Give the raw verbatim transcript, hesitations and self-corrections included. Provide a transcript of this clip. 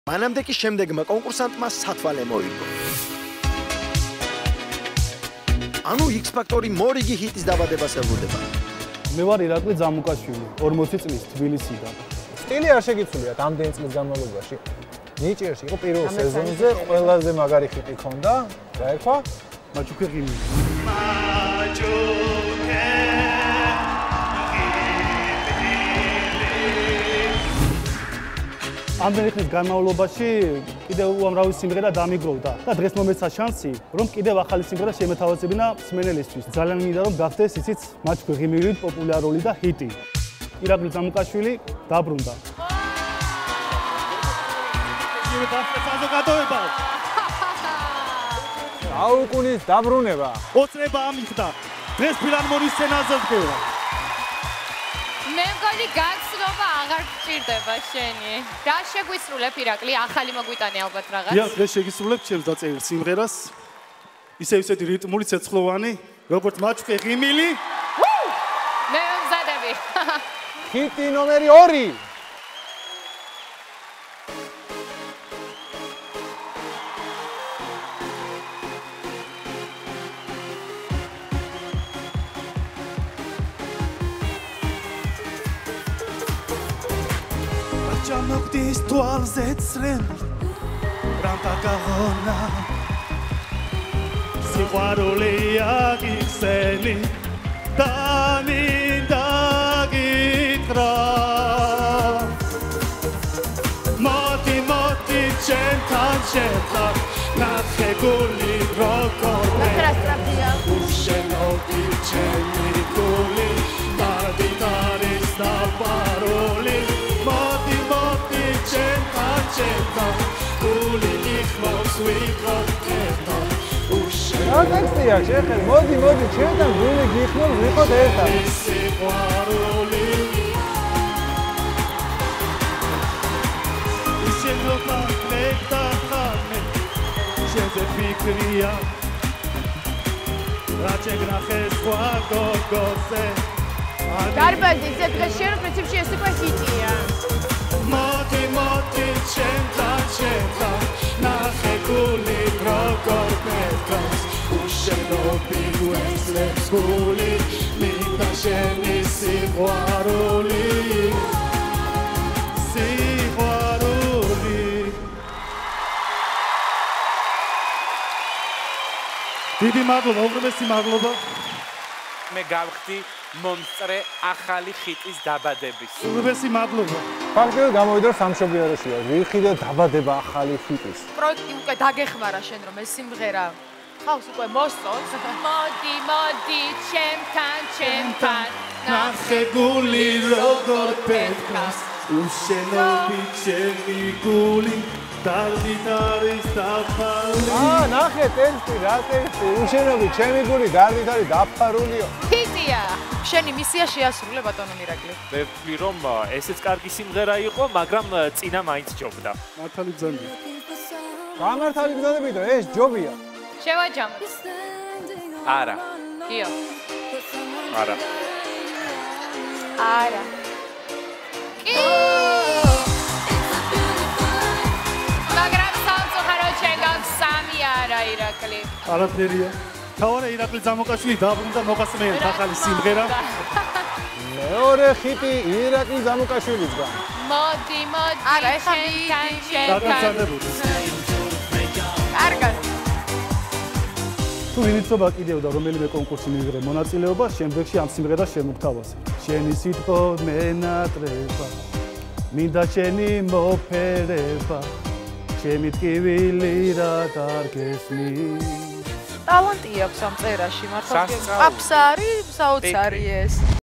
მანამდე კი შემდეგმა კონკურსანტმა სათვალე მოიგო. ანუ X Factor-ი მორიგი ჰიტის დაბადებას ელოდება. მე ვარ ირაკლი ძამუკაშვილი, ორმოცი წლის თბილისიდან. სტილი არ შეგიცვლიათ ამდენი წლის განმავლობაში. ნიჭიერში იყო პირველ სეზონზე ყველაზე მაგარი ჰიტი ქონდა. რა ერქვა? მაჩუკე ღიმი. ამდენი ხნის განმავლობაში კიდევ უამრავი სიმღერა დამიგროვდა და დღეს მომეცა შანსი, რომ კიდევ ახალი სიმღერა შემეთავაზებინა მსმენელისთვის. ძალიან მინდა რომ გახდეს ისიც მაჩუკე ღიმივით პოპულარული და ჰიტი. ირაკლი ძამუკაშვილი დაბრუნდა. საზოგადოება. აუკუნის დაბრუნება. ოცნება ამიხდა. დღეს ფილარმონიის სცენაზე დგება. მე მგონი გაცნობა აღარ გჭირდება შენი. რა შეგვისრულებ ირაკლი? ახალი მოგვიტანე ალბათ რაღაც. დიახ, დღეს შეგისრულებ ჩემს დაწერილ სიმღერას. ისე ისეთი რიტმული ცეცხლოვანი, როგორც მაჩუკე ღიმილი. მე მზადები. ჰიტი ნომერი ორი. Moktis toalze tsrem Ranta kahona Siqvaruli agikseni Daminda gitra Moti moti chentan chentan Nakhe guli rokone Ushenoti cheni guli Darditaris da paroli Moti moti centa centa Guli nikhlos viqot erta რა ტექსტია შეხერ მოდი მოდი ჩემთან გული გიხმობ ვიყოთ ერთად სიყვარული შენობა მეტა ხამე შენზე ფიქრია რა შეგნახეს სხვა გოგოზე დარბაზი ზე დღეს შენ პრინციპში ეს უკვე ჰიტია. Moti moti centa centa Nakhe guli rogor petkas Ushenobi ueslebs guli Minda sheni siqvaruli Siqvaruli Დიდი მადლობა, უღრმესი მადლობა. მე გავხდი მომწრე ახალი ჰიტის დაბადების. უღრმესი მადლობა. ფაქტობრივად გამოვიდა სამშობიაროშია რიხი და დაბადება ახალი ჰიტის. პროექტი უკვე დაგეხმარა შენ რომ ეს სიმღერა ხავს უკვე მოსწონს. მოდი მოდი ჩემთან ჩემთან Nakhe guli rogor petkas Ushenobi chemi guli Darditaris dapharuli აა ნახე ტექსტი რა ტექსტი უშენობი ჩემი გული გარდით არის დაფარულიო ჰიტია. შენი მისია შეასრულე ბატონო ირაკლი. მე ვთვლი რომ ესეც კარგი სიმღერა იყო, მაგრამ წინა მაინც ჯობდა. მართალი ბრძანდი. გამართალი ბრძანებიდო ეს ჯობია. შევაჯამოთ. არა. კიო. არა. არა. კი. მაგრამ სამწუხაროდ შენ გაქვს სამი არა ირაკლი. არაფერია. თავარა ირაკლი ძამუკაშვილი დაბრუნდა მოგასმენთ ახალი სიმღერა. მეორე ჰიტი ირაკლი ძამუკაშვილისგან. მოდი მოდი არა ეხა ჩემთან კარგად. თუ ვინიცობა კიდევ და რომელიმე კონკურსი მიიღრე მონაწილეობას, შემდეგში ამ სიმღერას შემოგთავაზე. შენი სიტყვა მენატრება, მინდა შენი მოფერება, ჩემი ტკივილი რა დარგესმის. ტალანტი აქვს ამ წერაში, მართლა. აფსარი, საოცარი ეს.